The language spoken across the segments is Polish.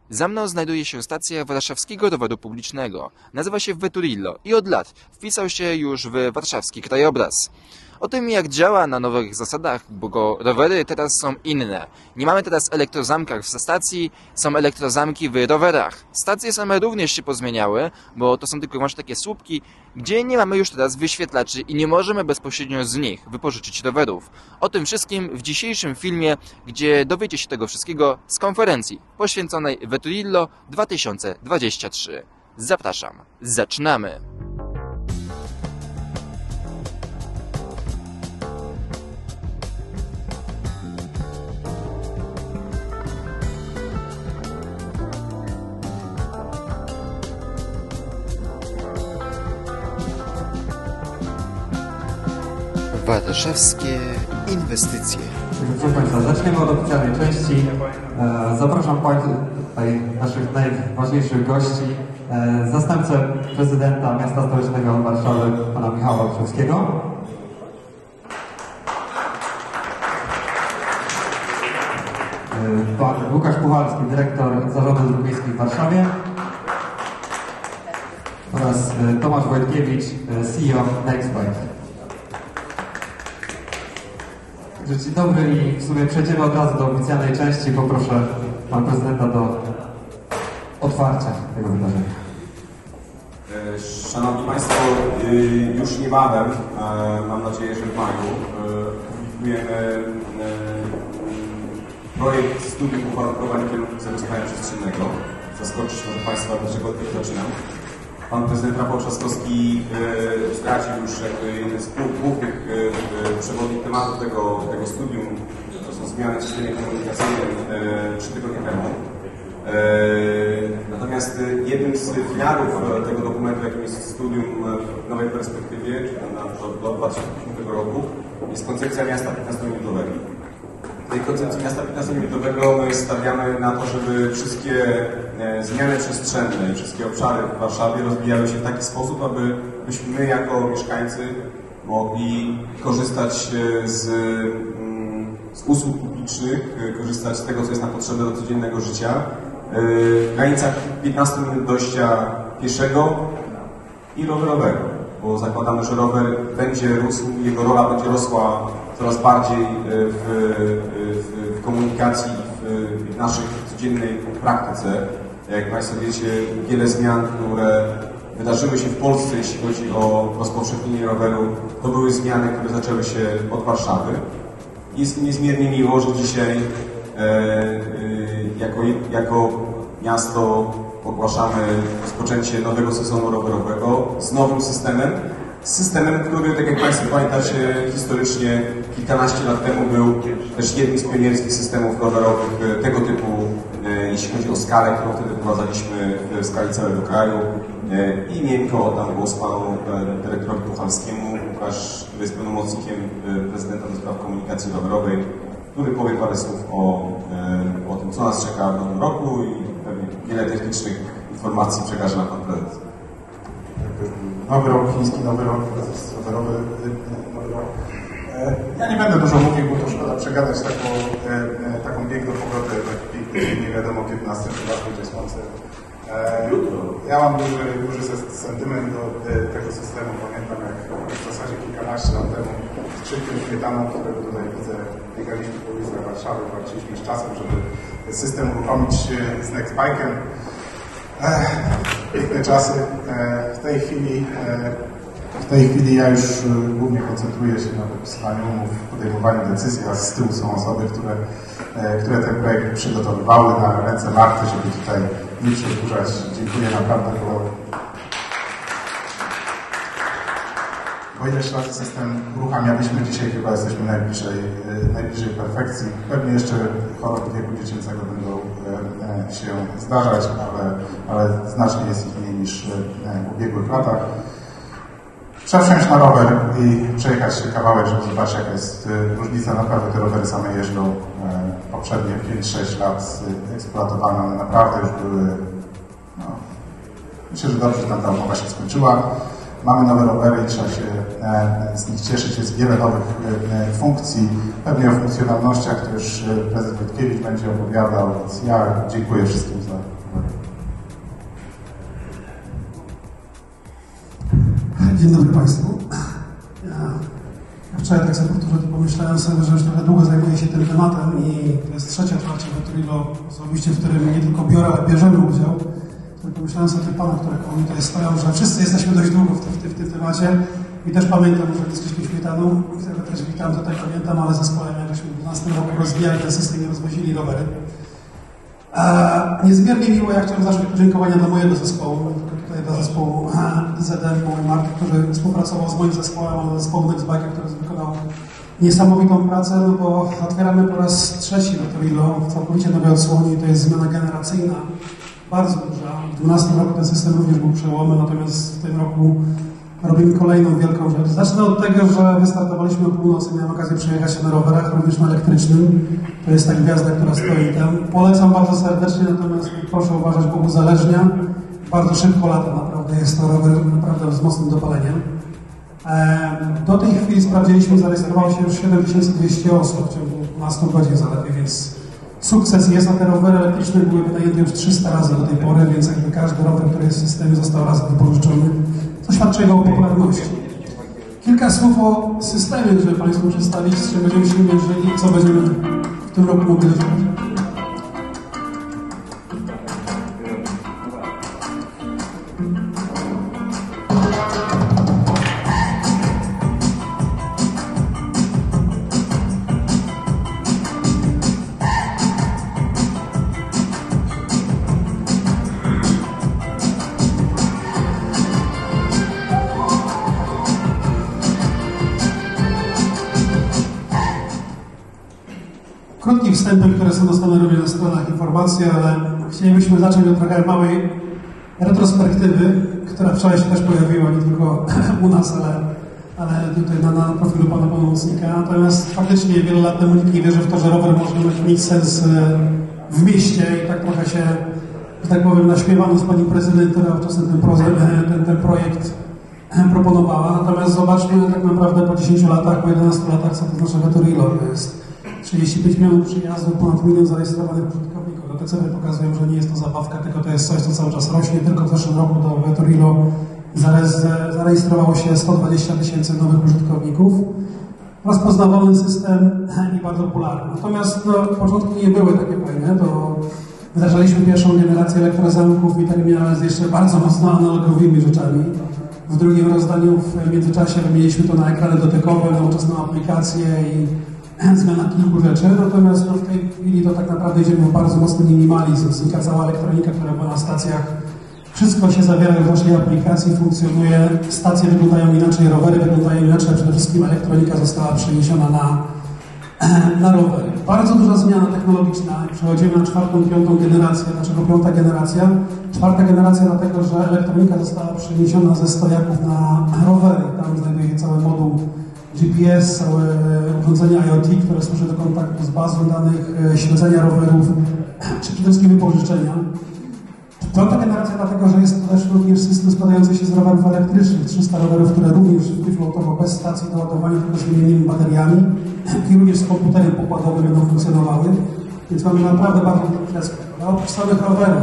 Za mną znajduje się stacja warszawskiego roweru publicznego. Nazywa się Veturillo i od lat wpisał się już w warszawski krajobraz. O tym, jak działa na nowych zasadach, bo rowery teraz są inne. Nie mamy teraz elektrozamkach w stacji, są elektrozamki w rowerach. Stacje same również się pozmieniały, bo to są tylko wyłącznie takie słupki, gdzie nie mamy już teraz wyświetlaczy i nie możemy bezpośrednio z nich wypożyczyć rowerów. O tym wszystkim w dzisiejszym filmie, gdzie dowiecie się tego wszystkiego z konferencji poświęconej Veturillo 2023. Zapraszam, zaczynamy! Warszawskie inwestycje. Proszę Państwa, zaczniemy od oficjalnej części. Zapraszam tutaj naszych najważniejszych gości, zastępcę prezydenta miasta stołecznego Warszawy, pana Michała Olszewskiego. Pan Łukasz Puchalski, dyrektor Zarządu Dróg Miejskich w Warszawie. Oraz Tomasz Wojtkiewicz, CEO Nextbike. Dzień dobry i w sumie przejdziemy od razu do oficjalnej części. Poproszę pana prezydenta do otwarcia tego wydarzenia. Szanowni Państwo, już niebawem, mam nadzieję, że w maju, publikujemy projekt studium uwarunkowań kierunków zabezpieczenia przestrzennego. Zaskoczyć może Państwa, dlaczego od tego zaczynam. Pan prezydent Rafał Trzaskowski zdradził już jeden z głównych przewodnich tematów tego studium. To są zmiany w systemie komunikacyjnym 3 tygodnie temu. Natomiast jednym z filarów tego dokumentu, jakim jest studium w nowej perspektywie, czyli do 2050 roku, jest koncepcja miasta 15-minutowego. W tej koncepcji miasta 15-minutowego my stawiamy na to, żeby wszystkie zmiany przestrzenne i wszystkie obszary w Warszawie rozwijały się w taki sposób, abyśmy my jako mieszkańcy mogli korzystać z usług publicznych, korzystać z tego, co jest nam potrzebne do codziennego życia. W granicach 15 minut dojścia pieszego i rowerowego, bo zakładamy, że rower będzie rósł, jego rola będzie rosła coraz bardziej w komunikacji i w naszej codziennej praktyce. Jak Państwo wiecie, wiele zmian, które wydarzyły się w Polsce, jeśli chodzi o rozpowszechnienie roweru, to były zmiany, które zaczęły się od Warszawy. Jest mi niezmiernie miło, że dzisiaj jako miasto ogłaszamy rozpoczęcie nowego sezonu rowerowego z nowym systemem, który, tak jak Państwo pamiętacie, historycznie kilkanaście lat temu był też jednym z pionierskich systemów rowerowych tego typu, jeśli chodzi o skalę, którą wtedy wprowadzaliśmy w skali całego kraju. I miękko oddam głos panu dyrektorowi Puchalskiemu, który jest pełnomocnikiem prezydenta do spraw komunikacji rowerowej, który powie parę słów o tym, co nas czeka w nowym roku i pewnie wiele technicznych informacji przekaże nam pan prezydent. Nowy rok chiński, nowy rok, rowerowy, nowy rok. Ja nie będę dużo mówił, bo to szkoda przegadać taką piękną pogodę, nie wiadomo 15 czy gdzie słońce. Ja mam duży sentyment do tego systemu. Pamiętam, jak w zasadzie kilkanaście lat temu z Krzykiem Śmietaną, którego tutaj widzę, biegaliśmy po ulicach Warszawy, walczyliśmy z czasem, żeby system uruchomić z Nextbike'em. Piękne czasy. W tej chwili ja już głównie koncentruję się na podpisywaniu umów, podejmowaniu decyzji, a z tyłu są osoby, które ten projekt przygotowywały na ręce Marty, żeby tutaj nie przedłużać. Dziękuję naprawdę, bo ileś razy system uruchamialiśmy, dzisiaj chyba jesteśmy najbliżej perfekcji. Pewnie jeszcze choroby wieku dziecięcego będą się zdarzać, ale znacznie jest ich mniej niż w ubiegłych latach. Przesiąść na rower i przejechać się kawałek, żeby zobaczyć, jaka jest różnica. Naprawdę te rowery same jeżdżą. Poprzednie 5-6 lat eksploatowane, one naprawdę już były... Myślę, że dobrze, że ta umowa się skończyła. Mamy nowe rowery i trzeba się z nich cieszyć. Jest wiele nowych funkcji. Pewnie o funkcjonalnościach to już prezes Wojtkiewicz będzie opowiadał, więc ja dziękuję wszystkim za Dzień dobry Państwu. Ja wczoraj tak sobie powtórzę, to pomyślałem sobie, że już trochę długo zajmuję się tym tematem i to jest trzecie otwarcie Veturillo, osobiście, w którym nie tylko biorę, ale bierzemy udział. Pomyślałem sobie o tych panach, które koło mnie tutaj stoją, że wszyscy jesteśmy dość długo w tym temacie i też pamiętam, że z Krzyśkiem Śmietaną, którego też witam, tutaj pamiętam, ale zespołem, jak żeśmy w 2012 roku rozwijali ten system i rozwozili rowery. Niezmiernie miło, ja chciałem zacząć podziękowania dla mojego zespołu, tutaj dla zespołu DZM, mojej marki, który współpracował z moim zespołem, ale zespołu Nextbike, który wykonał niesamowitą pracę, no bo otwieramy po raz trzeci Veturillo w całkowicie nowej odsłonie i to jest zmiana generacyjna, bardzo duża. W 2012 roku ten system również był przełomy, natomiast w tym roku robimy kolejną wielką rzecz. Zacznę od tego, że wystartowaliśmy o północy, miałem okazję przejechać się na rowerach, również na elektrycznym. To jest ta gwiazda, która stoi tam. Polecam bardzo serdecznie, natomiast proszę uważać, bo uzależnia. Bardzo szybko lata, naprawdę jest to rower naprawdę z mocnym dopaleniem. Do tej chwili sprawdziliśmy, zarejestrowało się już 7200 osób w ciągu 12 godzin zaledwie, więc sukces jest, a te rowery elektryczne były wynajęte już 300 razy do tej pory, więc jakby każdy rower, który jest w systemie, został raz wypożyczony, co świadczy o popularności. Kilka słów o systemie, żeby Państwu przedstawić, z czym będziemy się mierzyli i co będziemy w tym roku mogli zrobić. Krótki wstępem, które są dostępne również na stronach informacji, ale chcielibyśmy zacząć od trochę małej retrospektywy, która wczoraj się też pojawiła, nie tylko u nas, ale tutaj na profilu pana pomocnika. Natomiast faktycznie wiele lat temu nikt nie wierzył w to, że rower może mieć sens w mieście i tak trochę się, że tak powiem, naśmiewano z pani prezydent, która wczasem ten projekt proponowała. Natomiast zobaczmy tak naprawdę po 10 latach, po 11 latach, co to znaczy Veturillo. To jest 35 milionów przyjazdów, ponad 1 milion zarejestrowanych użytkowników. Te ceny pokazują, że nie jest to zabawka, tylko to jest coś, co cały czas rośnie. Tylko w zeszłym roku do Veturillo zarejestrowało się 120 000 nowych użytkowników. Rozpoznawalny system i bardzo popularny. Natomiast początki nie były takie fajne. Wydarzaliśmy pierwszą generację elektrozamków i terminale z jeszcze bardzo mocno analogowymi rzeczami. W drugim rozdaniu w międzyczasie wymieniliśmy to na ekrany dotykowe, nowoczesną aplikację i zmiana kilku rzeczy, natomiast w tej chwili to tak naprawdę idziemy w bardzo mocny minimalizm. Znika cała elektronika, która była na stacjach. Wszystko się zawiera w naszej aplikacji, funkcjonuje, stacje wyglądają inaczej, rowery wyglądają inaczej, a przede wszystkim elektronika została przeniesiona na rowery. Bardzo duża zmiana technologiczna. Przechodzimy na 4., 5. generację. Dlaczego 5. generacja? 4. generacja dlatego, że elektronika została przeniesiona ze stojaków na rowery. Tam znajduje się cały moduł GPS, całe urządzenia IoT, które służy do kontaktu z bazą danych, śledzenia rowerów, czy przede wszystkim wypożyczenia. 5. generacja dlatego, że jest to też również system składający się z rowerów elektrycznych, 300 rowerów, które również wyflotowo bez stacji do ładowania, tylko z wymiennymi bateriami i również z komputerem pokładowym będą funkcjonowały. Więc mamy naprawdę bardzo duży przeskok. Oprócz samych rowerów,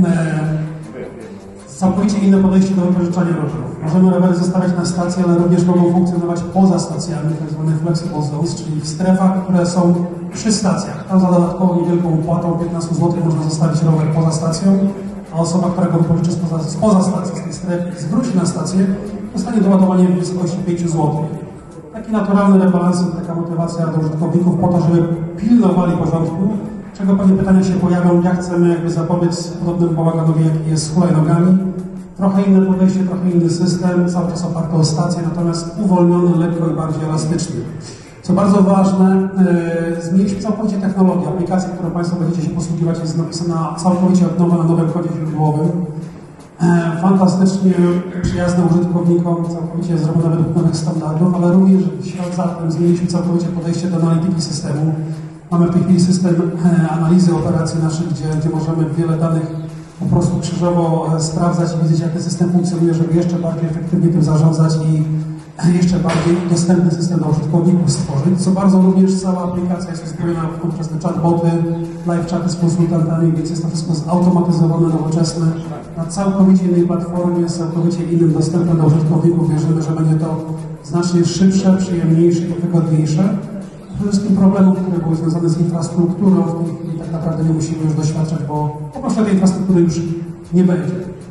całkowicie inne podejście do wypożyczania rowerów. Możemy rowery zostawiać na stacji, ale również mogą funkcjonować poza stacjami, tak zwane flexible zones, czyli w strefach, które są przy stacjach. Tam za dodatkową niewielką opłatą 15 zł można zostawić rower poza stacją, a osoba, która go wypożyczy spoza stacji, z tej strefy i zwróci na stację, dostanie doładowanie w wysokości 5 zł. Taki naturalny rebalansing, taka motywacja do użytkowników po to, żeby pilnowali porządku, czego pewnie pytania się pojawią, jak chcemy jakby zapobiec podobnemu bałaganowi, jaki jest z hulajnogami. Trochę inne podejście, trochę inny system, cały czas oparty o stację, natomiast uwolniony, lekko i bardziej elastyczny. Co bardzo ważne, zmieniliśmy całkowicie technologię. Aplikacja, którą Państwo będziecie się posługiwać, jest napisana całkowicie od nowa na nowym kodzie źródłowym. Fantastycznie przyjazne użytkownikom, całkowiecie zrobione według nowych standardów, ale również w ślad za tym zmieniliśmy całkowicie podejście do analityki systemu. Mamy w tej chwili system analizy operacji naszych, gdzie możemy wiele danych po prostu krzyżowo sprawdzać i widzieć, jak ten system funkcjonuje, żeby jeszcze bardziej efektywnie tym zarządzać i jeszcze bardziej dostępny system dla użytkowników stworzyć, co bardzo również cała aplikacja jest uzbrojona w konkretne chatboty, live chaty z konsultantami, więc jest to wszystko zautomatyzowane, nowoczesne, na całkowicie innej platformie, z całkowicie innym dostępem dla użytkowników. Wierzymy, że będzie to znacznie szybsze, przyjemniejsze i wygodniejsze. Przede wszystkim problemów, które były związane z infrastrukturą, w tej chwili tak naprawdę nie musimy już doświadczać, bo po prostu tej infrastruktury już nie będzie.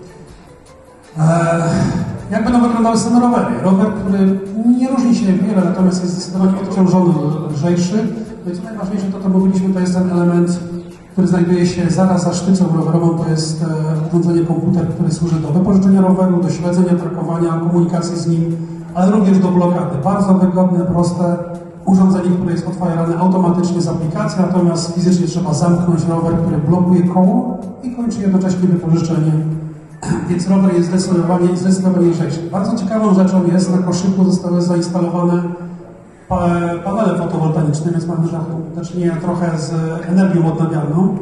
Jak będą wyglądały same rowery? Rower, który nie różni się wiele, natomiast jest zdecydowanie odciążony, lżejszy. No i co najważniejsze, to mówiliśmy, to jest ten element, który znajduje się zaraz za sztycą rowerową. To jest urządzenie komputer, które służy do wypożyczenia roweru, do śledzenia, trakowania, komunikacji z nim, ale również do blokady. Bardzo wygodne, proste urządzenie, które jest otwierane automatycznie z aplikacji, natomiast fizycznie trzeba zamknąć rower, który blokuje koło i kończy jednocześnie wypożyczenie. Więc rower jest zdecydowanie lżejszy. Bardzo ciekawą rzeczą jest, na koszyku zostały zainstalowane panele fotowoltaiczne, więc mamy do czynienia trochę z energią odnawialną.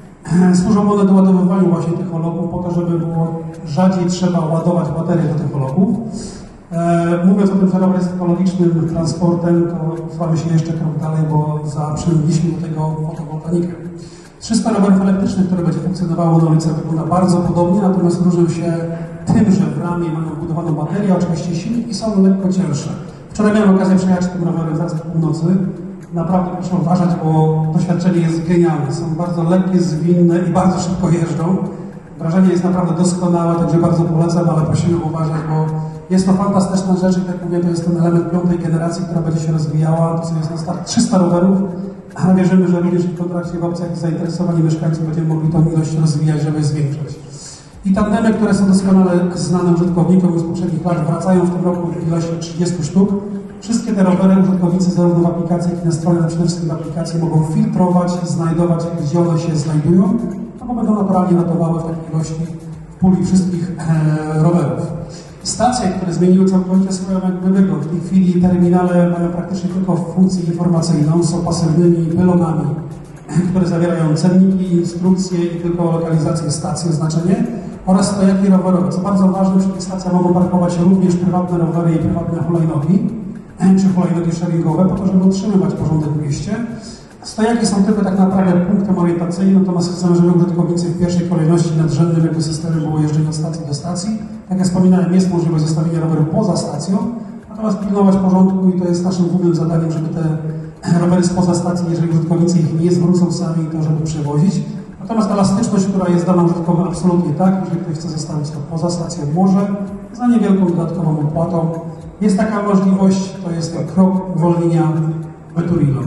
Służą one do ładowywania właśnie tych hologów po to, żeby było rzadziej trzeba ładować baterie do tych hologów. Mówiąc o tym, że rower jest ekologicznym transportem, to cofamy się jeszcze krok dalej, bo zaprzęgliśmy do tego fotowoltaikę. 300 rowerów elektrycznych, które będzie funkcjonowało na ulicy, wygląda bardzo podobnie, natomiast różnią się tym, że w ramie mają wbudowaną baterię, oczywiście silnik i są lekko cięższe. Wczoraj miałem okazję przejechać tym rowerem zaraz po północy. Naprawdę proszę uważać, bo doświadczenie jest genialne. Są bardzo lekkie, zwinne i bardzo szybko jeżdżą. Wrażenie jest naprawdę doskonałe, także bardzo polecam, ale prosimy uważać, bo jest to fantastyczna rzecz i tak mówię, to jest ten element 5. generacji, która będzie się rozwijała. To jest na start 300 rowerów, a wierzymy, że również w kontrakcie w opcjach i zainteresowani mieszkańcy będziemy mogli tą ilość rozwijać, żeby zwiększać. I tandemy, które są doskonale znane użytkownikom z poprzednich lat, wracają w tym roku w ilości 30 sztuk. Wszystkie te rowery użytkownicy zarówno w aplikacji, jak i na stronie, ale przede wszystkim w aplikacji mogą filtrować, znajdować, gdzie one się znajdują, no bo będą naturalnie notowały w takiej ilości w puli wszystkich rowerów. Stacje, które zmieniły całkowicie swoją wygląd. W tej chwili terminale mają praktycznie tylko funkcję informacyjną, są pasywnymi pylonami, które zawierają cenniki, instrukcje i tylko lokalizację stacji, oznaczenie oraz stojaki rowerowe. Co bardzo ważne, przy tych stacjach mogą parkować również prywatne rowery i prywatne hulajnogi, czy hulajnogi sharingowe, po to, żeby utrzymywać porządek w mieście. Stojaki są tylko tak naprawdę punktem orientacyjnym, natomiast chcemy, żeby użytkownicy w pierwszej kolejności nadrzędnym systemem było jeżdżenie od stacji do stacji. Tak jak wspominałem, jest możliwość zostawienia roweru poza stacją, natomiast pilnować porządku i to jest naszym głównym zadaniem, żeby te rowery spoza stacji, jeżeli użytkownicy ich nie zwrócą sami, to żeby przewozić. Natomiast elastyczność, która jest dana użytkowi, absolutnie tak. Jeżeli ktoś chce zostawić to poza stacją, może za niewielką dodatkową opłatą. Jest taka możliwość, to jest ten krok uwolnienia Veturillo.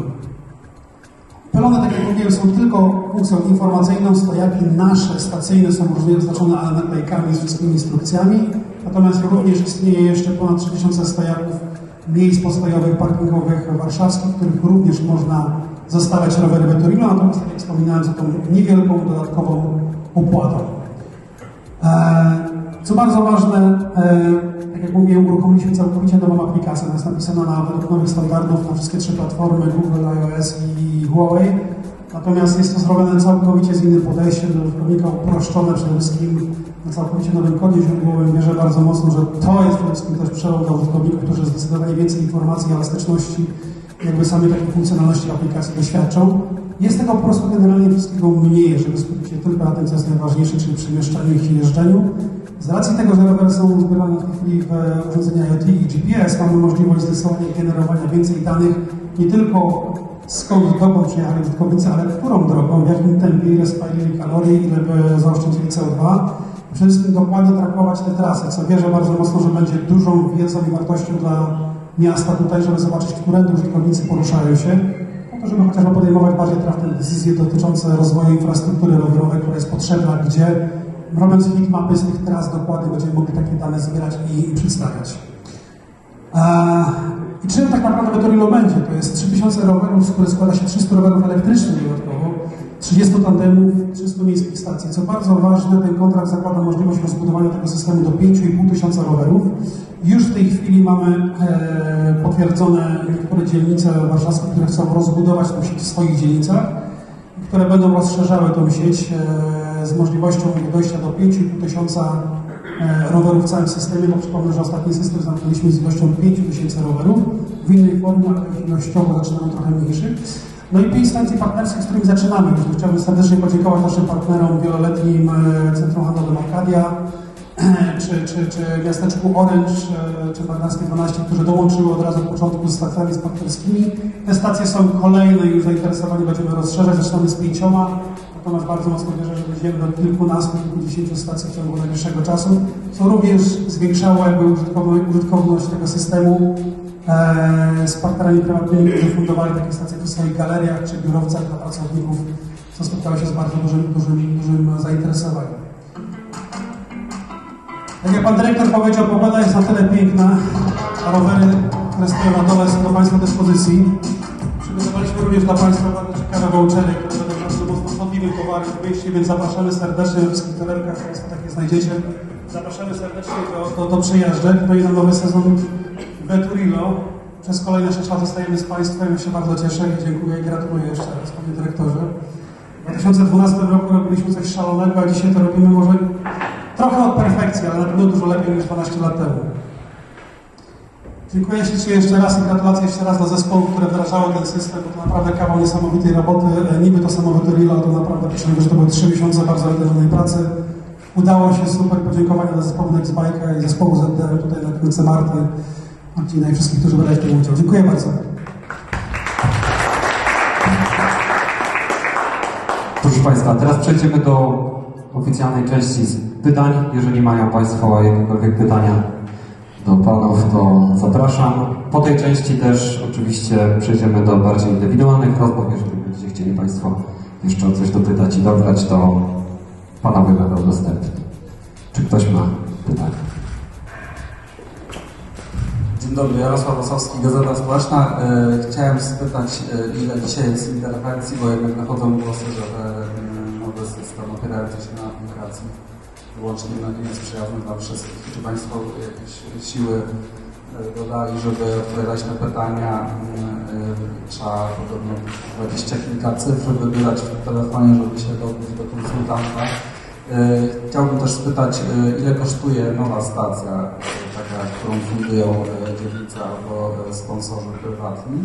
Pylony, tak jak mówiłem, są tylko funkcją informacyjną, stojaki nasze stacyjne są różnie oznaczone naklejkami z wszystkimi instrukcjami, natomiast również istnieje jeszcze ponad 3000 stojaków miejsc postojowych, parkingowych warszawskich, w których również można zostawiać rowery Veturillo, natomiast tak jak wspominałem, za tą niewielką dodatkową opłatą. Co bardzo ważne, tak jak mówiłem, uruchomiliśmy całkowicie nową aplikację. Ona jest napisana według nowych standardów na wszystkie 3 platformy, Google, iOS i Huawei. Natomiast jest to zrobione całkowicie z innym podejściem do użytkownika, uproszczone przede wszystkim na całkowicie nowym kodzie źródłowym. Wierzę bardzo mocno, że to jest przede wszystkim też przełom dla użytkowników, którzy zdecydowanie więcej informacji, elastyczności, jakby samej takiej funkcjonalności aplikacji doświadczą. Jest tego po prostu generalnie wszystkiego mniej, żeby skupić się tylko na tym, co jest najważniejsze, czyli przemieszczaniu ich i jeżdżeniu. Z racji tego, że rowery są zbierane w tej chwili w urządzenia IoT i GPS, mamy możliwość zdecydowanie generowania więcej danych, nie tylko skąd dokąd przyjechali użytkownicy, ale którą drogą, w jakim tempie, ile spalili kalorii, ile by zaoszczędzili CO2. Przede wszystkim dokładnie trakować te trasy, co wierzę bardzo mocno, że będzie dużą wiedzą i wartością dla miasta tutaj, żeby zobaczyć, którędy użytkownicy poruszają się, po to, żeby chociażby podejmować bardziej trafne decyzje dotyczące rozwoju infrastruktury rowerowej, która jest potrzebna, gdzie robiąc heatmapy z tych tras dokładnie będziemy mogli takie dane zbierać i przedstawiać. I czym tak naprawdę Veturillo będzie? To jest 3000 rowerów, z których składa się 300 rowerów elektrycznych dodatkowo, 30 tandemów, 300 miejskich stacji. Co bardzo ważne, ten kontrakt zakłada możliwość rozbudowania tego systemu do 5500 rowerów. Już w tej chwili mamy potwierdzone niektóre dzielnice warszawskie, które chcą rozbudować tę sieć w swoich dzielnicach, które będą rozszerzały tę sieć z możliwością dojścia do 5500 rowerów w całym systemie, bo przypomnę, że ostatni system zamknęliśmy z ilością 5000 rowerów, w innej formie, ale ilościowo zaczynamy trochę mniejszy. No i 5 stacji partnerskich, z którymi zaczynamy. Chciałbym serdecznie podziękować naszym partnerom wieloletnim Centrum Handlowym Arkadia, czy miasteczku Orange, czy Barnarskie 12, którzy dołączyły od razu od początku z stacjami partnerskimi. Te stacje są kolejne i już zainteresowanie będziemy rozszerzać, zaczynamy z 5, natomiast bardzo mocno wierzę, że dojdziemy do kilkunastu, kilkudziesięciu stacji w ciągu najbliższego czasu, co również zwiększało jakby użytkowność tego systemu z partnerami prywatnymi, którzy fundowali takie stacje przy swoich galeriach czy biurowcach dla pracowników, co spotkało się z bardzo dużym zainteresowaniem. Tak jak pan dyrektor powiedział, pogoda jest na tyle piękna, a rowery, które stoją na dole, są do państwa dyspozycji. Przygotowaliśmy również dla państwa bardzo ciekawe vouchery, które będą bardzo mocno szkodliwym towarem w mieście, więc zapraszamy serdecznie we wszystkich torebkach, państwo takie znajdziecie. Zapraszamy serdecznie do przyjeżdżek. No i na nowy sezon Veturillo. Przez kolejne 6 lat zostajemy z państwem. Ja się bardzo cieszę i dziękuję i gratuluję jeszcze raz, panie dyrektorze. W 2012 roku robiliśmy coś szalonego, a dzisiaj to robimy może trochę od perfekcji, ale na pewno dużo lepiej niż 12 lat temu. Dziękuję ślicznie jeszcze raz i gratulacje jeszcze raz dla zespołu, które wdrażały ten system, bo to naprawdę kawał niesamowitej roboty. Niby to samo Veturillo, ale to naprawdę piszę, że to były 3 miesiące bardzo intensywnej pracy. Udało się, super podziękowania dla zespołu Nextbike'a i zespołu ZDR tutaj na klinice Marcina i wszystkich, którzy brali w tym udział. Dziękuję bardzo. Proszę Państwa, teraz przejdziemy do oficjalnej części z pytań. Jeżeli mają Państwo jakiekolwiek pytania do Panów, to zapraszam. Po tej części też oczywiście przejdziemy do bardziej indywidualnych rozmów. Jeżeli będziecie chcieli Państwo jeszcze o coś dopytać i dobrać, to Panowie będą dostępni. Czy ktoś ma pytania? Dzień dobry, Jarosław Osowski, Gazeta Społeczna. Chciałem spytać, ile dzisiaj jest interwencji, bo jednak nachodzą głosy, że nowy system opierający się na aplikacji wyłącznie nie jest przyjazny dla wszystkich. Czy Państwo jakieś siły dodali, żeby odpowiadać na pytania? Trzeba podobno 20 kilka cyfr wybierać w telefonie, żeby się dobić do konsultanta. Chciałbym też spytać, ile kosztuje nowa stacja, taka, którą fundują dziewice albo sponsorzy prywatni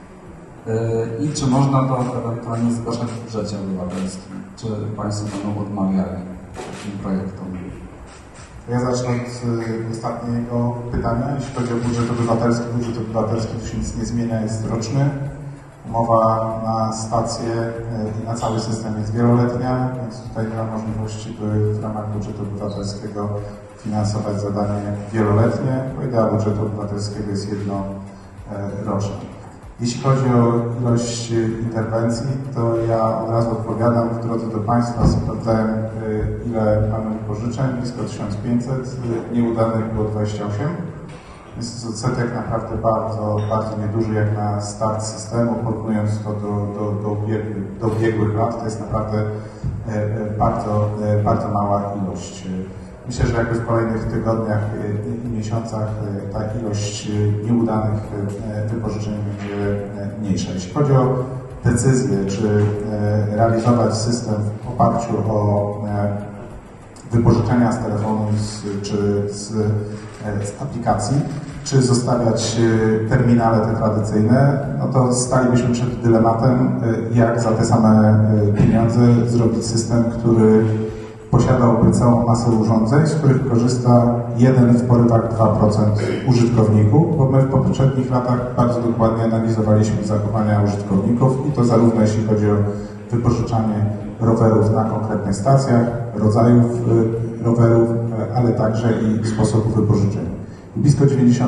i czy można to ewentualnie zgłaszać w budżecie obywatelskim? Czy Państwo będą odmawiali takim projektom? Ja zacznę od ostatniego pytania. Jeśli chodzi o budżet obywatelski to się nic nie zmienia, jest roczny. Umowa na stację i na cały system jest wieloletnia, więc tutaj nie ma możliwości, by w ramach budżetu obywatelskiego finansować zadanie wieloletnie, bo idea budżetu obywatelskiego jest jednoroczna. Jeśli chodzi o ilość interwencji, to ja od razu odpowiadam. W drodze do Państwa sprawdzałem, ile mamy wypożyczeń, blisko 1500, nieudanych było 28. Jest to odsetek naprawdę bardzo nieduży jak na start systemu, porównując to do ubiegłych lat, to jest naprawdę bardzo mała ilość. Myślę, że jakby w kolejnych tygodniach i miesiącach ta ilość nieudanych wypożyczeń będzie mniejsza. Jeśli chodzi o decyzję, czy realizować system w oparciu o wypożyczenia z telefonu czy z aplikacji, czy zostawiać terminale te tradycyjne, no to stalibyśmy przed dylematem, jak za te same pieniądze zrobić system, który posiadałby całą masę urządzeń, z których korzysta 1 w porywach 2% użytkowników, bo my w poprzednich latach bardzo dokładnie analizowaliśmy zachowania użytkowników i to zarówno jeśli chodzi o wypożyczanie rowerów na konkretnych stacjach, rodzajów rowerów, ale także i sposobu wypożyczenia. Blisko 98%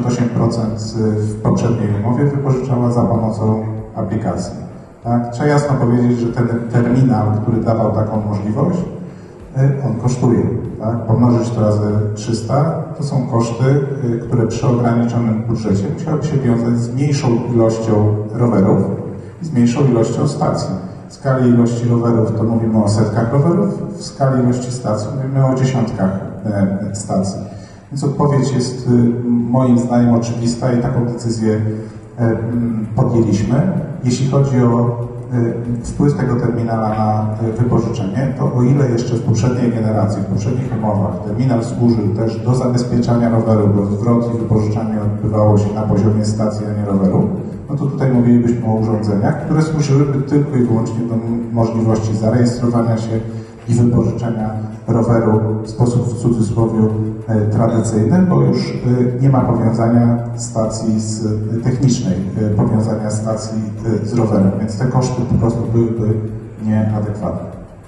w poprzedniej umowie wypożyczała za pomocą aplikacji. Tak? Trzeba jasno powiedzieć, że ten terminal, który dawał taką możliwość, on kosztuje. Tak? Pomnożyć to razy 300 to są koszty, które przy ograniczonym budżecie musiałyby się wiązać z mniejszą ilością rowerów i z mniejszą ilością stacji. W skali ilości rowerów to mówimy o setkach rowerów, w skali ilości stacji mówimy o dziesiątkach stacji. Więc odpowiedź jest moim zdaniem oczywista i taką decyzję podjęliśmy. Jeśli chodzi o wpływ tego terminala na wypożyczenie, to o ile jeszcze w poprzedniej generacji, w poprzednich umowach terminal służył też do zabezpieczania roweru, bo zwrot i wypożyczanie odbywało się na poziomie stacji, a nie roweru, no to tutaj mówilibyśmy o urządzeniach, które służyłyby tylko i wyłącznie do możliwości zarejestrowania się i wypożyczenia roweru w sposób w cudzysłowie tradycyjny, bo już nie ma powiązania stacji technicznej, powiązania stacji z rowerem, więc te koszty po prostu byłyby nieadekwatne.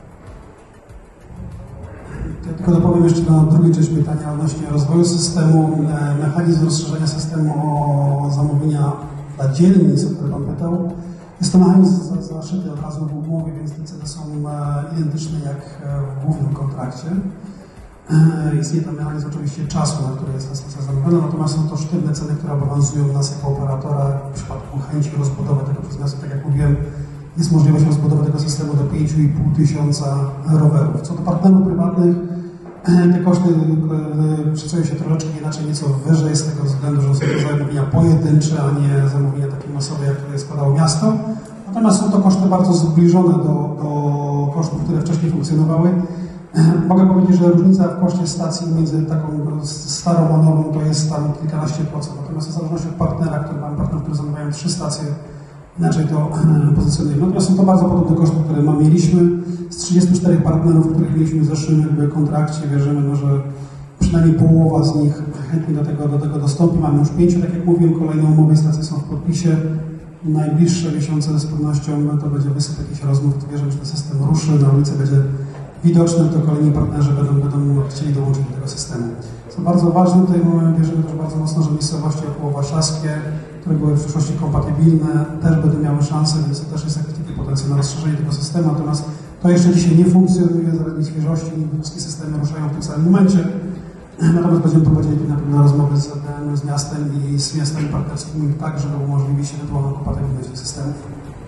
Tylko dopowiem jeszcze na drugą część pytania odnośnie rozwoju systemu, mechanizm rozszerzenia systemu o zamówienia dla dzielnic, o które Pan pytał. Jest to mechanizm zaszyty od razu w umowie, więc te ceny są identyczne jak w głównym kontrakcie. Istnieje tam mechanizm oczywiście czasu, na który jest ta stacja zamówiona, natomiast są to sztywne ceny, które obowiązują nas jako operatora w przypadku chęci rozbudowy tego przez miasto. Tak jak mówiłem, jest możliwość rozbudowy tego systemu do 5,5 tysiąca rowerów. Co do partnerów prywatnych, te koszty szacują się troszeczkę inaczej, nieco wyżej, z tego względu, że są to zamówienia pojedyncze, a nie zamówienia takie masowe, jak które składało miasto. Natomiast są to koszty bardzo zbliżone do kosztów, które wcześniej funkcjonowały. Mogę powiedzieć, że różnica w koszcie stacji między taką starą a nową to jest tam kilkanaście procent. Natomiast w zależności od partnera, partnerów, które zamawiają 3 stacje, inaczej to pozycjonujemy. Natomiast są to bardzo podobne koszty, które mieliśmy. Z 34 partnerów, których mieliśmy w zeszłym kontrakcie, wierzymy, że przynajmniej połowa z nich chętnie do tego dostąpi. Mamy już 5, tak jak mówiłem, kolejne umowy i stacje są w podpisie. Najbliższe miesiące z pewnością to będzie wysyp jakichś rozmów. Wierzymy, że ten system ruszy, na ulicy będzie widoczny, to kolejni partnerzy będą chcieli dołączyć do tego systemu. Co bardzo ważne, tutaj wierzymy też bardzo mocno, że miejscowości około warszawskie, które były w przyszłości kompatybilne, też będą miały szansę, więc to też jest jakiś taki potencjał na rozszerzenie tego systemu. Natomiast to jeszcze dzisiaj nie funkcjonuje z racji świeżości, wszystkie systemy ruszają w tym samym momencie. Natomiast będziemy prowadzili na pewno rozmowy z miastem i z miastami partnerskimi tak, żeby umożliwić ewentualną kompatybilność tych systemów.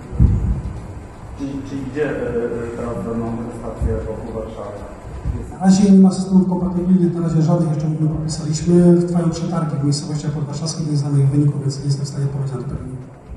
Czyli gdzie teraz będą stacje wokół Warszawy? Na razie nie ma systemów kompatybilnych, na razie żadnych jeszcze nie podpisaliśmy. Trwają przetargi w miejscowościach podwarszawskich, nie znamy ich wyników, więc nie jestem w stanie powiedzieć na to pewnie.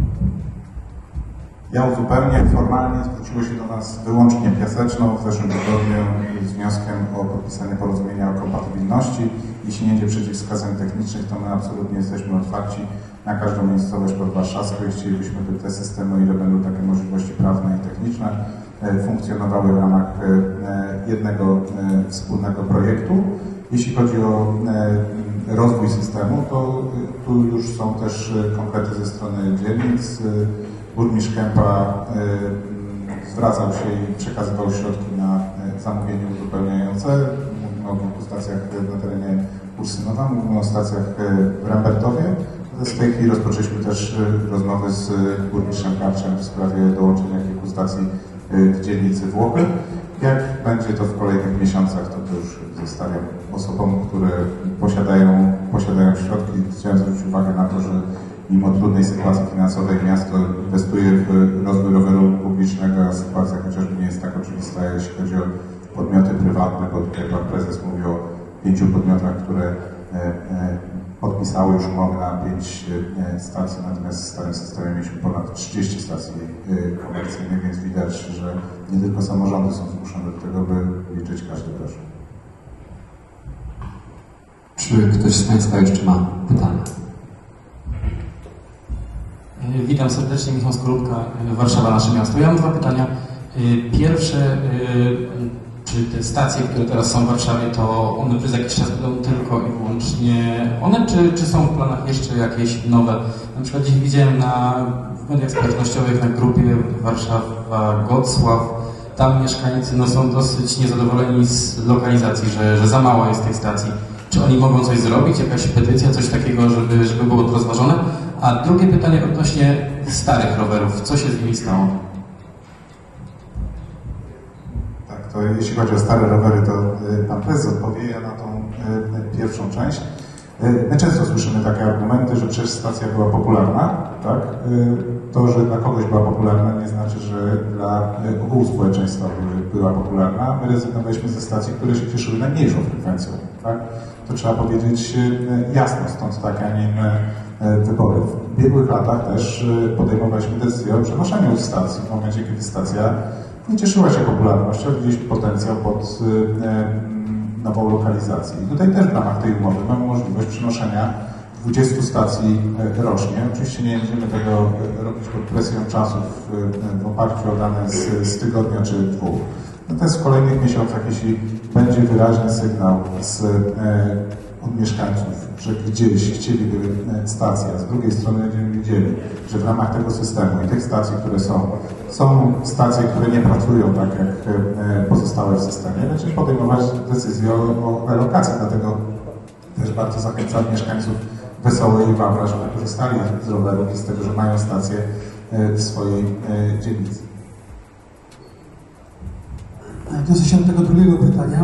Ja uzupełnię, formalnie zwróciło się do nas wyłącznie Piaseczno w zeszłym tygodniu z wnioskiem o podpisanie porozumienia o kompatybilności. Jeśli nie idzie przeciwwskazań technicznych, to my absolutnie jesteśmy otwarci na każdą miejscowość podwarszawską i chcielibyśmy, by te systemy, o ile będą takie możliwości prawne i techniczne, funkcjonowały w ramach jednego wspólnego projektu. Jeśli chodzi o rozwój systemu, to tu już są też konkrety ze strony dzielnic. Burmistrz Kępa zwracał się i przekazywał środki na zamówienie uzupełniające. Mówimy o kilku stacjach na terenie Ursynowa, mówimy o stacjach w Rembertowie. W tej chwili rozpoczęliśmy też rozmowy z burmistrzem Karczem w sprawie dołączenia kilku stacji w dzielnicy Włochy. Jak będzie to w kolejnych miesiącach, to już zostawiam osobom, które posiadają środki. Chciałem zwrócić uwagę na to, że mimo trudnej sytuacji finansowej miasto inwestuje w rozwój roweru publicznego, a sytuacja chociażby nie jest tak oczywista, jeśli chodzi o podmioty prywatne, bo tutaj pan prezes mówił o 5 podmiotach, które podpisały już umowę na 5 stacji, natomiast w starym systemie mieliśmy ponad 30 stacji komercyjnych, więc widać, że nie tylko samorządy są zmuszone do tego, by liczyć każdy grosz. Czy ktoś z Państwa jeszcze ma pytania? Witam serdecznie, Michał Skorupka, Warszawa, nasze miasto. Ja mam 2 pytania. Pierwsze, czy te stacje, które teraz są w Warszawie, to one przez jakiś czas będą tylko i wyłącznie one, czy są w planach jeszcze jakieś nowe? Na przykład dziś widziałem w mediach społecznościowych na grupie Warszawa-Gocław, tam mieszkańcy są dosyć niezadowoleni z lokalizacji, że za mało jest tych stacji. Czy oni mogą coś zrobić, jakaś petycja, coś takiego, żeby było to rozważone? A drugie pytanie odnośnie starych rowerów. Co się z nimi stało? Tak, to jeśli chodzi o stare rowery, to pan prezes odpowie na tą pierwszą część. My często słyszymy takie argumenty, że przecież stacja była popularna, tak? To, że dla kogoś była popularna, nie znaczy, że dla ogółu społeczeństwa była popularna. My rezygnowaliśmy ze stacji, które się cieszyły najmniejszą frekwencją, tak? To trzeba powiedzieć jasno, stąd takie, a nie inne wybory. W ubiegłych latach też podejmowaliśmy decyzję o przenoszeniu stacji w momencie, kiedy stacja nie cieszyła się popularnością, widzieliśmy potencjał pod nową lokalizację. I tutaj też w ramach tej umowy mamy możliwość przenoszenia 20 stacji rocznie. Oczywiście nie będziemy tego robić pod presją czasów w oparciu o dane z tygodnia czy dwóch. Natomiast w kolejnych miesiącach, jeśli będzie wyraźny sygnał od mieszkańców, że gdzieś chcieliby stację, a z drugiej strony będziemy widzieli, że w ramach tego systemu i tych stacji, które są stacje, które nie pracują tak jak pozostałe w systemie, będziemy podejmować decyzję o relokacji. Dlatego też bardzo zachęcam mieszkańców Wesołej i Wawra, żeby korzystali z rowerów i z tego, że mają stację w swojej dzielnicy. Odniosę się do tego drugiego pytania.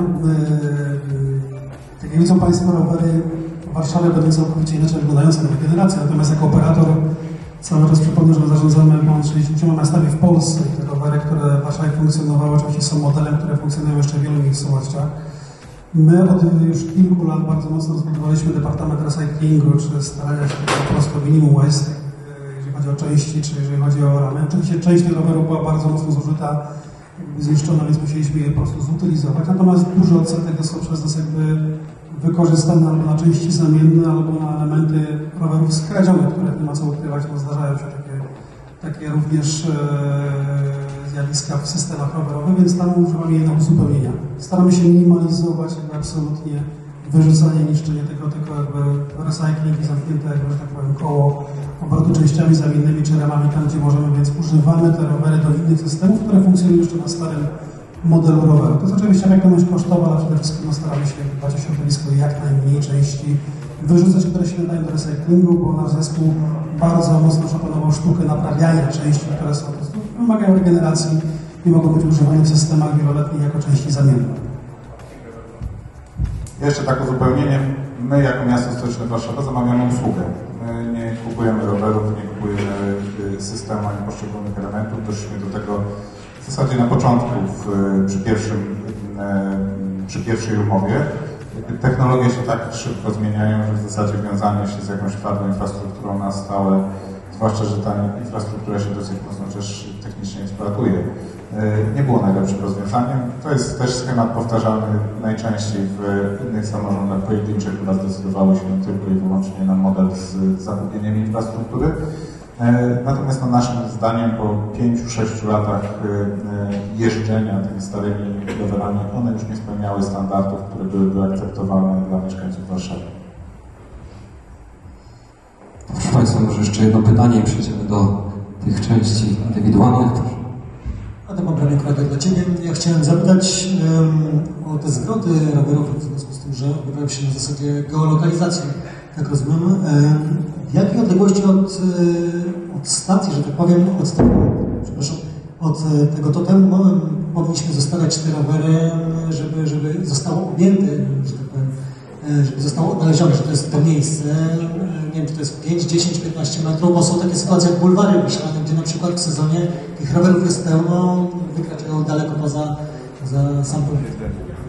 Jak widzą Państwo, rowery w Warszawie będą całkowicie inaczej wyglądające nowe generacje, natomiast jako operator cały czas przypomnę, że my zarządzamy ponad 60 miastami w Polsce. Te rowery, które w Warszawie funkcjonowały, oczywiście są modelem, które funkcjonują jeszcze w wielu miejscowościach. My od już kilku lat bardzo mocno rozbudowaliśmy Departament Recyklingu, czy starania się po prostu minimum waste, jeżeli chodzi o części, czy jeżeli chodzi o ramy. Oczywiście część tych rowerów była bardzo mocno zużyta, zniszczona, więc musieliśmy je po prostu zutylizować. Natomiast duży odsetek został przez nas wykorzystany albo na części zamienne, albo na elementy rowerów skradzionych, które nie ma co ukrywać, bo zdarzają się takie również zjawiska w systemach rowerowych, więc tam używamy je na uzupełnienia. Staramy się minimalizować absolutnie wyrzucanie, niszczenie tego recycling i zamknięte, że tak powiem, koło obrotu częściami zamiennymi czy ramami tam, gdzie możemy, więc używamy te rowery do innych systemów, które funkcjonują jeszcze na starym modelu roweru. To jest oczywiście efektywność kosztowa, ale przede wszystkim staramy się dbać o środowisko i jak najmniej części wyrzucać, które się nadają do recyklingu, bo nasz zespół bardzo mocno szopanował sztukę naprawiania części, które są po prostu wymagają regeneracji i mogą być używane w systemach wieloletnich jako części zamienne. Jeszcze tak uzupełnienie. My jako miasto stołeczne Warszawa zamawiamy usługę. My nie kupujemy rowerów, nie kupujemy systemu ani poszczególnych elementów. Doszliśmy do tego w zasadzie na początku, przy pierwszej umowie. Technologie się tak szybko zmieniają, że w zasadzie wiązanie się z jakąś twardą infrastrukturą na stałe, zwłaszcza, że ta infrastruktura się dosyć mocno też technicznie eksploatuje, nie było najlepszym rozwiązaniem. To jest też schemat powtarzany najczęściej w innych samorządach pojedynczych, które zdecydowały się tylko i wyłącznie na model z zakupieniem infrastruktury. Natomiast naszym zdaniem po 5-6 latach jeżdżenia tymi starymi rowerami, one już nie spełniały standardów, które byłyby akceptowalne dla mieszkańców Warszawy. Proszę Państwa, może jeszcze jedno pytanie i przejdziemy do tych części indywidualnych. Adam Abramiuk, dla Ciebie. Ja chciałem zapytać o te zwroty rowerów, w związku z tym, że odbywają się na zasadzie geolokalizacji, tak rozumiem. W jakiej odległości od stacji, że tak powiem, od tego totemu powinniśmy zostawiać te rowery, żeby zostało objęte, że tak powiem, żeby zostało odnalezione, że to jest to miejsce, nie wiem, czy to jest 5, 10, 15 metrów, bo są takie sytuacje jak bulwary Wiślane, gdzie na przykład w sezonie tych rowerów jest pełno, wykraczają daleko poza sam punkt.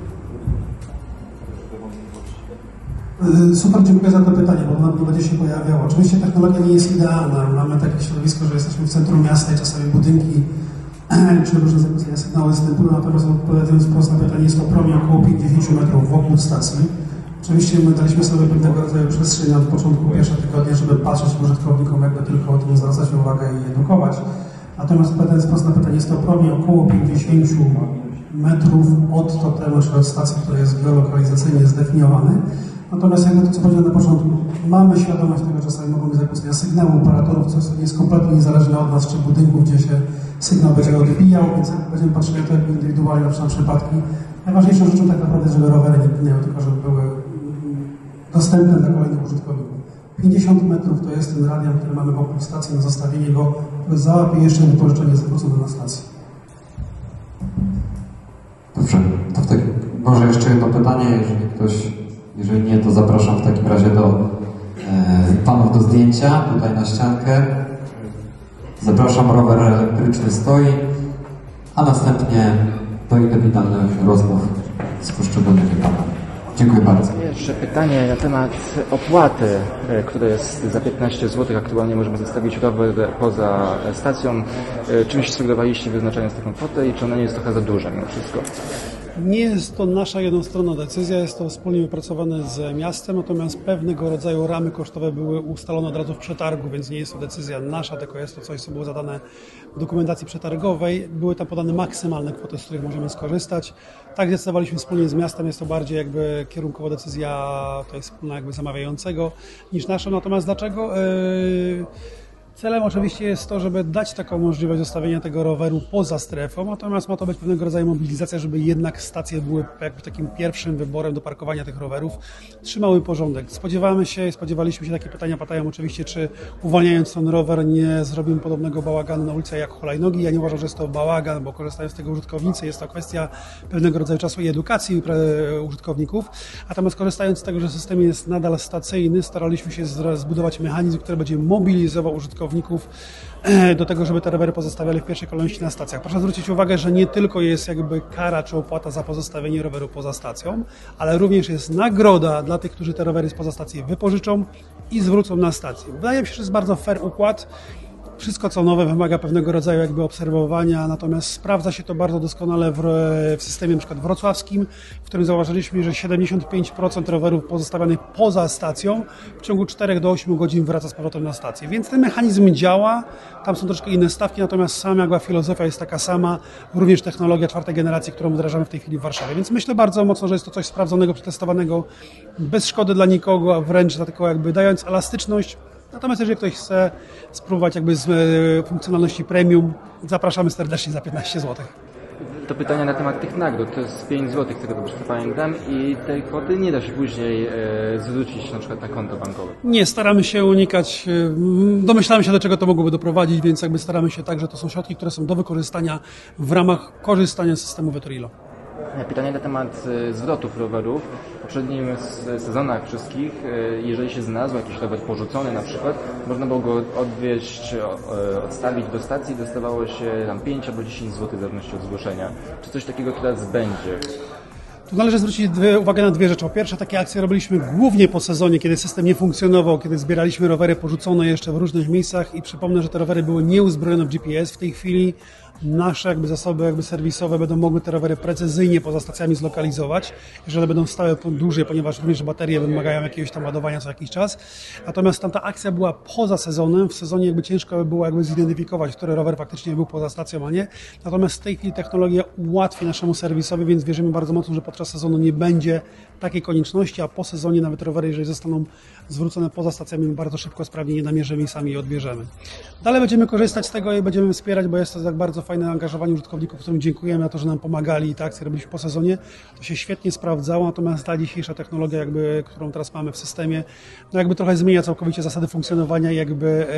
Super, dziękuję za to pytanie, bo ono będzie się pojawiało. Oczywiście technologia nie jest idealna. Mamy takie środowisko, że jesteśmy w centrum miasta i czasami budynki czy różne zakłócenia sygnału występują, natomiast odpowiadając wprost na pytanie, jest to promień około 50 metrów wokół stacji. Oczywiście my daliśmy sobie pewnego rodzaju przestrzeń od początku pierwsze tygodnie, żeby patrzeć użytkownikom, jakby tylko o tym zwracać uwagę i edukować. Natomiast odpowiadając wprost na pytanie, jest to promień około 50 metrów od totemu, czy od stacji, który jest geolokalizacyjnie zdefiniowany. Natomiast jakby to, co powiedziałem na początku, mamy świadomość tego, że czasami mogą być zakłócenia sygnału operatorów, co jest kompletnie niezależne od nas, czy budynku, gdzie się sygnał będzie odbijał, więc jak będziemy patrzyli to indywidualnie na przypadki. Najważniejszą rzeczą tak naprawdę, żeby rowery nie ginęły, tylko żeby były dostępne dla kolejnych użytkowników. 50 metrów to jest ten radian, który mamy wokół stacji, na zostawienie go, który załapie jeszcze wypożyczenie zwrócone na stację. Dobrze, to może jeszcze jedno pytanie, jeżeli nie, to zapraszam w takim razie do panów do zdjęcia, tutaj na ściankę. Zapraszam, rower elektryczny stoi, a następnie do indywidualnych rozmów z poszczególnymi panami. Dziękuję bardzo. Pierwsze pytanie na temat opłaty, która jest za 15 zł. Aktualnie możemy zostawić rower poza stacją. Czym się sugerowaliście, wyznaczając taką kwotę i czy ona nie jest trochę za duża mimo wszystko? Nie jest to nasza jednostronna decyzja, jest to wspólnie wypracowane z miastem, natomiast pewnego rodzaju ramy kosztowe były ustalone od razu w przetargu, więc nie jest to decyzja nasza, tylko jest to coś, co było zadane w dokumentacji przetargowej. Były tam podane maksymalne kwoty, z których możemy skorzystać. Tak zdecydowaliśmy wspólnie z miastem, jest to bardziej jakby kierunkowa decyzja, to jest wspólna jakby zamawiającego niż nasza. Natomiast dlaczego? Celem oczywiście jest to, żeby dać taką możliwość zostawienia tego roweru poza strefą, natomiast ma to być pewnego rodzaju mobilizacja, żeby jednak stacje były jakby takim pierwszym wyborem do parkowania tych rowerów, trzymały porządek. Spodziewaliśmy się, takie pytania padają oczywiście, czy uwalniając ten rower nie zrobimy podobnego bałaganu na ulicach jak hulajnogi. Ja nie uważam, że jest to bałagan, bo korzystają z tego użytkownicy, jest to kwestia pewnego rodzaju czasu i edukacji użytkowników. Natomiast korzystając z tego, że system jest nadal stacyjny, staraliśmy się zbudować mechanizm, który będzie mobilizował użytkowników do tego, żeby te rowery pozostawiali w pierwszej kolejności na stacjach. Proszę zwrócić uwagę, że nie tylko jest jakby kara czy opłata za pozostawienie roweru poza stacją, ale również jest nagroda dla tych, którzy te rowery poza stację wypożyczą i zwrócą na stację. Wydaje mi się, że jest bardzo fair układ. Wszystko co nowe wymaga pewnego rodzaju jakby obserwowania, natomiast sprawdza się to bardzo doskonale w systemie np. wrocławskim, w którym zauważyliśmy, że 75% rowerów pozostawionych poza stacją w ciągu 4 do 8 godzin wraca z powrotem na stację. Więc ten mechanizm działa, tam są troszkę inne stawki, natomiast sama jakby filozofia jest taka sama, również technologia 4. generacji, którą wdrażamy w tej chwili w Warszawie. Więc myślę bardzo mocno, że jest to coś sprawdzonego, przetestowanego, bez szkody dla nikogo, a wręcz tylko jakby dając elastyczność. Natomiast jeżeli ktoś chce spróbować jakby z funkcjonalności premium, zapraszamy serdecznie za 15 zł. To pytanie na temat tych nagród, to jest 5 zł, z tego dobrze pamiętam, i tej kwoty nie da się później zwrócić na przykład na konto bankowe. Nie, staramy się unikać, domyślamy się, do czego to mogłoby doprowadzić, więc jakby staramy się tak, że to są środki, które są do wykorzystania w ramach korzystania z systemu Veturilo. Pytanie na temat zwrotów rowerów. W poprzednich sezonach wszystkich, jeżeli się znalazł jakiś rower porzucony na przykład, można było go odwieźć, odstawić do stacji, dostawało się tam 5 albo 10 zł w zależności od zgłoszenia. Czy coś takiego teraz będzie? Tu należy zwrócić uwagę na dwie rzeczy. Po pierwsze, takie akcje robiliśmy głównie po sezonie, kiedy system nie funkcjonował, kiedy zbieraliśmy rowery porzucone jeszcze w różnych miejscach i przypomnę, że te rowery były nieuzbrojone w GPS. W tej chwili nasze zasoby serwisowe będą mogły te rowery precyzyjnie poza stacjami zlokalizować, jeżeli będą stałe dłużej, ponieważ również baterie wymagają jakiegoś tam ładowania co jakiś czas. Natomiast tamta akcja była poza sezonem. W sezonie jakby ciężko by było jakby zidentyfikować, który rower faktycznie był poza stacją, a nie. Natomiast w tej chwili technologia ułatwi naszemu serwisowi, więc wierzymy bardzo mocno, że podczas sezonu nie będzie takiej konieczności, a po sezonie nawet rowery, jeżeli zostaną zwrócone poza stacjami, bardzo szybko, sprawnie je namierzymy i sami je odbierzemy. Dalej będziemy korzystać z tego i będziemy wspierać, bo jest to tak bardzo fajne angażowanie użytkowników, którym dziękujemy za to, że nam pomagali i te akcje robiliśmy po sezonie. To się świetnie sprawdzało, natomiast ta dzisiejsza technologia, którą teraz mamy w systemie, jakby trochę zmienia całkowicie zasady funkcjonowania i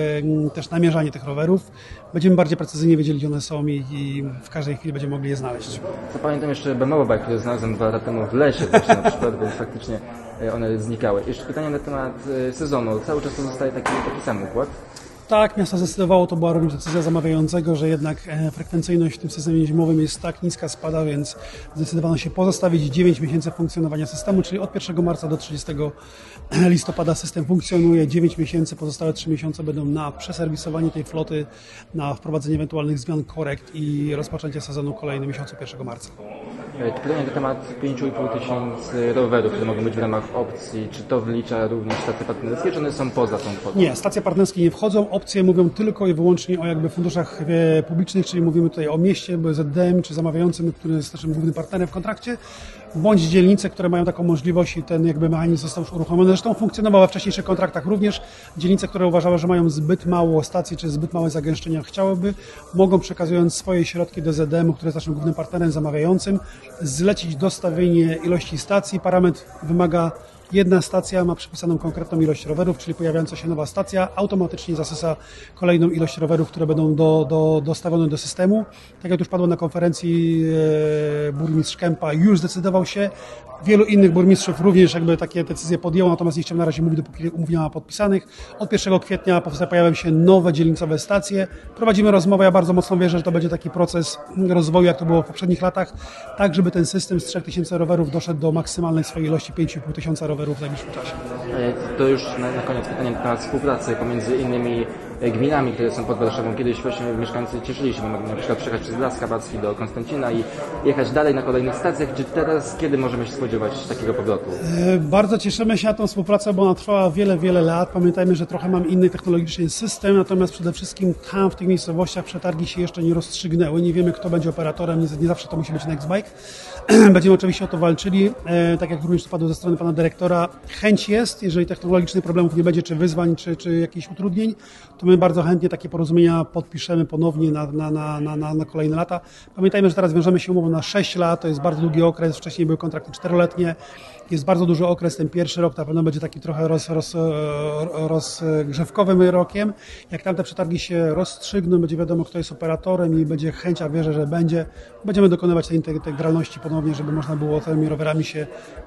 też namierzanie tych rowerów. Będziemy bardziej precyzyjnie wiedzieli, gdzie one są i w każdej chwili będziemy mogli je znaleźć. To pamiętam jeszcze BMW Bike, które znalazłem 2 lata temu w lesie właśnie na przykład, bo faktycznie one znikały. Jeszcze pytanie na temat sezonu. Cały czas to zostaje taki sam układ? Tak, miasto zdecydowało, to była również decyzja zamawiającego, że jednak frekwencyjność w tym systemie zimowym jest tak niska, spada, więc zdecydowano się pozostawić 9 miesięcy funkcjonowania systemu, czyli od 1 marca do 30 listopada system funkcjonuje, 9 miesięcy, pozostałe 3 miesiące będą na przeserwisowanie tej floty, na wprowadzenie ewentualnych zmian, korekt i rozpoczęcie sezonu kolejny miesiącu 1 marca. Pytanie na temat 5,5 tysięcy rowerów, które mogą być w ramach opcji. Czy to wlicza również stacje partnerskie, czy one są poza tą kwotą? Nie, stacje partnerskie nie wchodzą. Opcje mówią tylko i wyłącznie o jakby funduszach publicznych, czyli mówimy tutaj o mieście, ZDM czy zamawiającym, który jest naszym głównym partnerem w kontrakcie, bądź dzielnice, które mają taką możliwość i ten jakby mechanizm został już uruchomiony. Zresztą funkcjonował we wcześniejszych kontraktach również. Dzielnice, które uważały, że mają zbyt mało stacji czy zbyt małe zagęszczenia chciałyby, mogą przekazując swoje środki do ZDM-u, który jest naszym głównym partnerem zamawiającym, zlecić dostawienie ilości stacji. Parametr wymaga jedna stacja ma przypisaną konkretną ilość rowerów, czyli pojawiająca się nowa stacja automatycznie zasysa kolejną ilość rowerów, które będą dostawione do systemu. Tak jak już padło na konferencji, burmistrz Kępa już zdecydował się. Wielu innych burmistrzów również jakby takie decyzje podjęło, natomiast nie chciałem na razie mówić, dopóki umów nie ma podpisanych. Od 1 kwietnia pojawiają się nowe dzielnicowe stacje. Prowadzimy rozmowę, ja bardzo mocno wierzę, że to będzie taki proces rozwoju, jak to było w poprzednich latach, tak żeby ten system z 3000 rowerów doszedł do maksymalnej swojej ilości 5500 rowerów w najbliższym czasie. To już na koniec pytanie na temat współpracy pomiędzy innymi gminami, które są pod Warszawą. Kiedyś właśnie mieszkańcy cieszyli się, bo mogli na przykład przejechać przez Las Kabacki do Konstancina i jechać dalej na kolejnych stacjach. Czy teraz, kiedy możemy się spodziewać takiego powrotu? Bardzo cieszymy się na tą współpracę, bo ona trwała wiele lat. Pamiętajmy, że trochę mam inny technologiczny system, natomiast przede wszystkim tam w tych miejscowościach przetargi się jeszcze nie rozstrzygnęły. Nie wiemy, kto będzie operatorem, nie zawsze to musi być Nextbike. Będziemy oczywiście o to walczyli. Tak jak również to padło ze strony pana dyrektora, chęć jest, jeżeli technologicznych problemów nie będzie, czy wyzwań, czy jakichś utrudnień, to my bardzo chętnie takie porozumienia podpiszemy ponownie na kolejne lata. Pamiętajmy, że teraz wiążemy się umową na 6 lat, to jest bardzo długi okres, wcześniej były kontrakty 4-letnie, jest bardzo duży okres, ten pierwszy rok na pewno będzie taki trochę rozgrzewkowym rokiem. Jak tamte przetargi się rozstrzygną, będzie wiadomo, kto jest operatorem i będzie chęć, a wierzę, że będziemy dokonywać tej integralności ponownie, żeby można było tymi rowerami się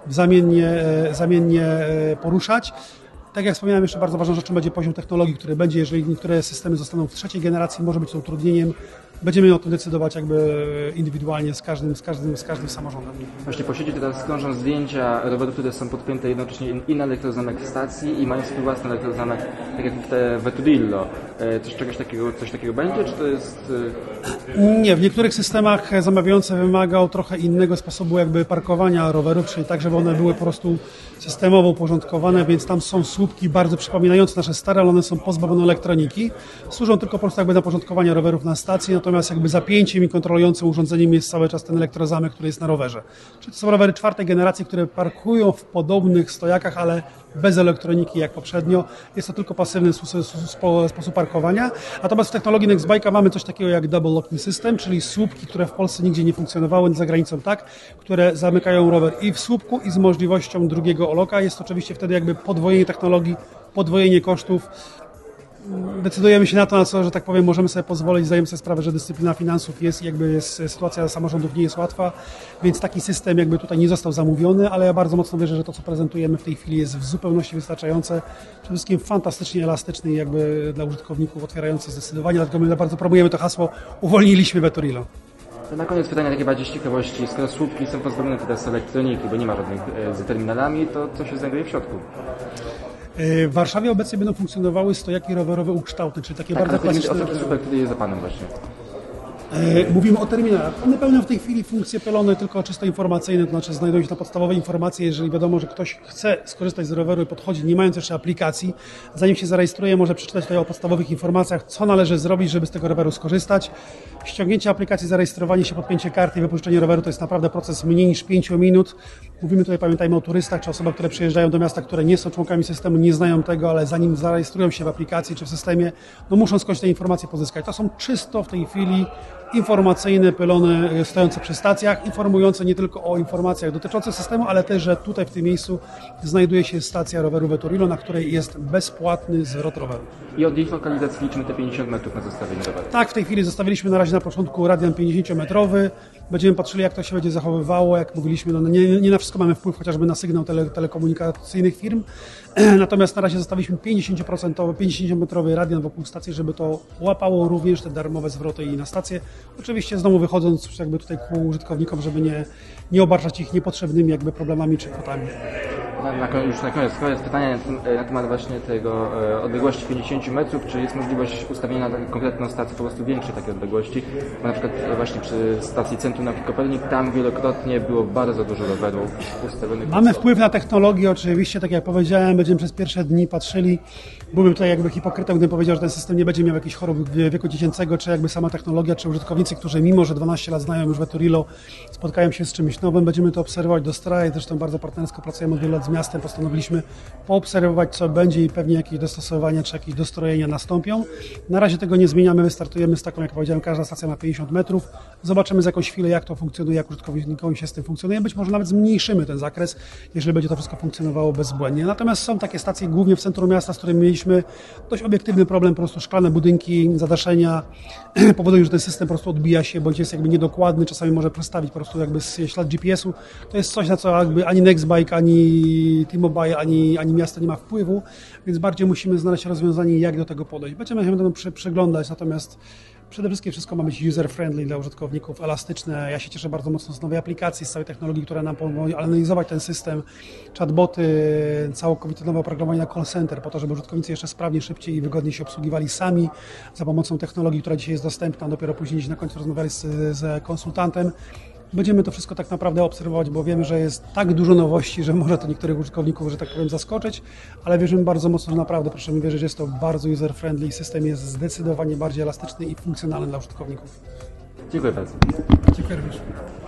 zamiennie poruszać. Tak jak wspomniałem, jeszcze bardzo ważną rzeczą będzie poziom technologii, który będzie, jeżeli niektóre systemy zostaną w 3. generacji, może być to utrudnieniem. Będziemy o tym decydować jakby indywidualnie z każdym samorządem. Właśnie po sieci teraz krążą zdjęcia rowerów, które są podpięte jednocześnie i na elektrozamek stacji i mają swój własny elektrozamek, tak jak te Veturillo. Coś takiego będzie, czy to jest... Nie, w niektórych systemach zamawiający wymagał trochę innego sposobu jakby parkowania rowerów, czyli tak, żeby one były po prostu systemowo uporządkowane, więc tam są słupki bardzo przypominające nasze stare, ale one są pozbawione elektroniki. Służą tylko po prostu jakby na porządkowanie rowerów na stacji, natomiast jakby zapięciem i kontrolującym urządzeniem jest cały czas ten elektrozamek, który jest na rowerze. Czyli to są rowery 4. generacji, które parkują w podobnych stojakach, ale bez elektroniki jak poprzednio. Jest to tylko pasywny sposób parkowania. Natomiast w technologii Nextbike'a mamy coś takiego jak Double Locking System, czyli słupki, które w Polsce nigdzie nie funkcjonowały, za granicą tak, które zamykają rower i w słupku, i z możliwością drugiego loka. Jest to oczywiście wtedy jakby podwojenie technologii, podwojenie kosztów. Decydujemy się na to, na co, że tak powiem, możemy sobie pozwolić, zdajemy sobie sprawę, że dyscyplina finansów sytuacja samorządów nie jest łatwa, więc taki system jakby tutaj nie został zamówiony, ale ja bardzo mocno wierzę, że to, co prezentujemy w tej chwili, jest w zupełności wystarczające, przede wszystkim fantastycznie elastyczny i jakby dla użytkowników otwierający zdecydowanie, dlatego my bardzo promujemy to hasło, uwolniliśmy Veturillo. To na koniec pytania takie bardziej z ciekawości, skoro słupki są pozbawione teraz elektroniki, bo nie ma żadnych z terminalami, to co się znajduje w środku? W Warszawie obecnie będą funkcjonowały stojaki rowerowe ukształtne, czyli takie bardzo klasyczne... O taki słupek, który jest za panem właśnie. Mówimy o terminalach. One pełnią w tej chwili funkcje pylony tylko czysto informacyjne, to znaczy znajdują się na podstawowe informacje, jeżeli wiadomo, że ktoś chce skorzystać z roweru i podchodzi, nie mając jeszcze aplikacji, zanim się zarejestruje, może przeczytać tutaj o podstawowych informacjach, co należy zrobić, żeby z tego roweru skorzystać. Ściągnięcie aplikacji, zarejestrowanie się, podpięcie karty i wypożyczenie roweru to jest naprawdę proces mniej niż 5 minut. Mówimy tutaj, pamiętajmy o turystach czy osobach, które przyjeżdżają do miasta, które nie są członkami systemu, nie znają tego, ale zanim zarejestrują się w aplikacji czy w systemie, no muszą skądś te informacje pozyskać. To są czysto w tej chwili informacyjne pylony stojące przy stacjach, informujące nie tylko o informacjach dotyczących systemu, ale też, że tutaj w tym miejscu znajduje się stacja roweru Veturillo, na której jest bezpłatny zwrot roweru. I od ich lokalizacji liczymy te 50 metrów na zostawienie roweru. Tak, w tej chwili zostawiliśmy na razie na początku radian 50-metrowy. Będziemy patrzyli, jak to się będzie zachowywało. Jak mówiliśmy, no nie na wszystko mamy wpływ, chociażby na sygnał telekomunikacyjnych firm. Natomiast na razie zostawiliśmy 50-metrowy radian wokół stacji, żeby to łapało również te darmowe zwroty i na stację. Oczywiście znowu wychodząc jakby tutaj ku użytkownikom, żeby nie obarczać ich niepotrzebnymi jakby problemami czy kwotami. Już na koniec pytania na temat właśnie tego odległości 50 metrów. Czy jest możliwość ustawienia na konkretną stację po prostu większej takiej odległości? Bo na przykład właśnie przy stacji Centrum Nauki Kopernik tam wielokrotnie było bardzo dużo rowerów ustawionych. Mamy wpływ na technologię oczywiście, tak jak powiedziałem, będziemy przez pierwsze dni patrzyli. Byłbym tutaj jakby hipokrytą, gdybym powiedział, że ten system nie będzie miał jakichś chorób wieku dziecięcego, czy jakby sama technologia, czy użytkownicy, którzy mimo, że 12 lat znają już Veturillo, spotkają się z czymś nowym. Będziemy to obserwować do strony, zresztą bardzo partnersko pracujemy od wielu lat z miastem postanowiliśmy poobserwować, co będzie i pewnie jakieś dostosowania czy jakieś dostrojenia nastąpią. Na razie tego nie zmieniamy, wystartujemy z taką, jak powiedziałem, każda stacja ma 50 metrów. Zobaczymy za jakąś chwilę, jak to funkcjonuje, jak użytkownikowi się z tym funkcjonuje. Być może nawet zmniejszymy ten zakres, jeżeli będzie to wszystko funkcjonowało bezbłędnie. Natomiast są takie stacje, głównie w centrum miasta, z którymi mieliśmy dość obiektywny problem, po prostu szklane budynki, zadaszenia powodują, że ten system po prostu odbija się, bądź jest jakby niedokładny, czasami może przestawić po prostu jakby ślad GPS-u. To jest coś, na co jakby ani Nextbike, ani T-Mobile, ani miasto nie ma wpływu, więc bardziej musimy znaleźć rozwiązanie, jak do tego podejść. Będziemy się temu przyglądać, natomiast przede wszystkim wszystko ma być user-friendly dla użytkowników, elastyczne. Ja się cieszę bardzo mocno z nowej aplikacji, z całej technologii, która nam pomoże analizować ten system, chatboty, całkowite nowe oprogramowanie na call center, po to, żeby użytkownicy jeszcze sprawniej, szybciej i wygodniej się obsługiwali sami za pomocą technologii, która dzisiaj jest dostępna. Dopiero później na końcu rozmawiali z konsultantem. Będziemy to wszystko tak naprawdę obserwować, bo wiemy, że jest tak dużo nowości, że może to niektórych użytkowników, że tak powiem, zaskoczyć, ale wierzymy bardzo mocno, że naprawdę, proszę mi wierzyć, że jest to bardzo user-friendly i system jest zdecydowanie bardziej elastyczny i funkcjonalny dla użytkowników. Dziękuję bardzo. Dziękuję również.